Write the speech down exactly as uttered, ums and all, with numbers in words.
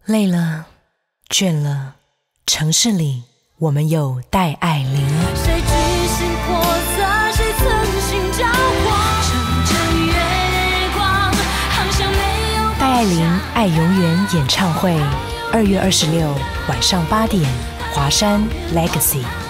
累了，倦了，城市里我们有戴爱玲。 谁居心叵测，谁曾心着火，乘着月光航向没有戴爱玲爱永远演唱会，二月二十六晚上八点，华山 Legacy。